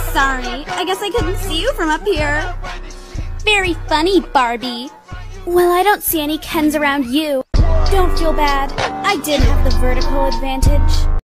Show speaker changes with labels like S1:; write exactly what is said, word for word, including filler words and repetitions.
S1: Sorry, I guess I couldn't see you from up here.
S2: Very funny, Barbie.
S1: Well, I don't see any Kens around you. Don't feel bad. I did have the vertical advantage.